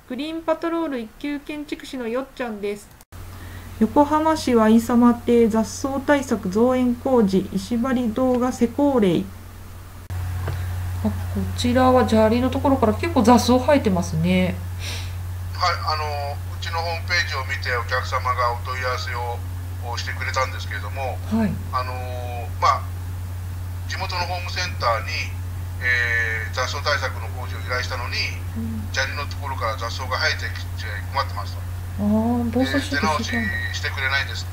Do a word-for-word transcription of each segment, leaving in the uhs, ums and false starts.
グリーンパトロール一級建築士のよっちゃんです。横浜市は伊様邸雑草対策増援工事石張動画施工例。あ、こちらは砂利のところから結構雑草生えてますね。 はい、あのうちのホームページを見てお客様がお問い合わせをしてくれたんですけれども、 はい、 あのまあ地元のホームセンターに、えー、雑草対策の工事を依頼したのに、うん、砂利のところから雑草が生えてきて困ってますと。 ああ、防災手直ししてくれないんですって、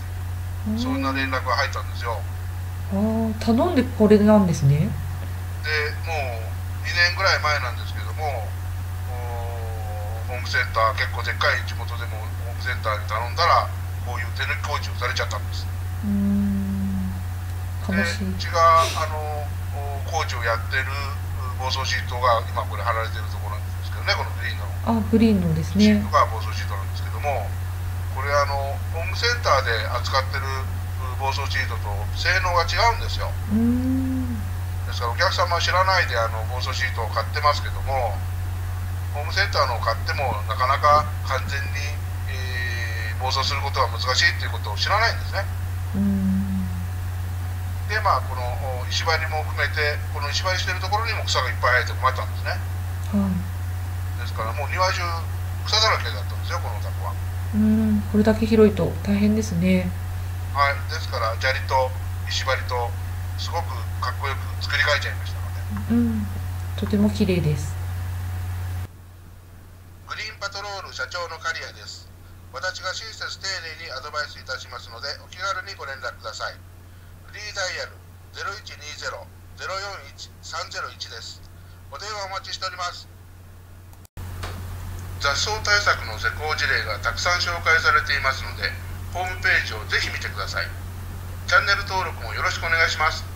そんな連絡が入ったんですよ。 ああ、頼んでこれなんですね。 でもうにねんぐらい前なんですけども、ホームセンター、結構でっかい地元でもホームセンターに頼んだらこういう手抜き工事をされちゃったんです。 うーん、悲しい。 でうちがあの工事をやってる防草シートが今これ貼られてるところなんですけどね、このグリーンのあ、グリーンのですね、 シートが防草シートなんですけども、これあのホームセンターで扱ってる防草シートと性能が違うんですよ。 うーん、 ですからお客様は知らないであの防草シートを買ってますけども、ホームセンターのを買ってもなかなか完全に、えー、防草することは難しいっていうことを知らないんですね。 うーん、 でまあこの石張りも含めてこの石張りしてるところにも草がいっぱい生えて困ったんですね。 はい、 ですからもう庭中草だらけだったんですよ、このお宅は。 うーん、これだけ広いと大変ですね。 はい、ですから砂利と石張りとすごくかっこよく作り変えちゃいましたので、 うん、とても綺麗です。 グリーンパトロール社長の刈谷です。私が親切丁寧にアドバイスいたしますのでお気軽にご連絡ください。フリーダイヤル ゼロいちにゼロ ゼロよんいち さんゼロいち です。お電話お待ちしております。雑草対策の施工事例がたくさん紹介されていますので、ホームページをぜひ見てください。チャンネル登録もよろしくお願いします。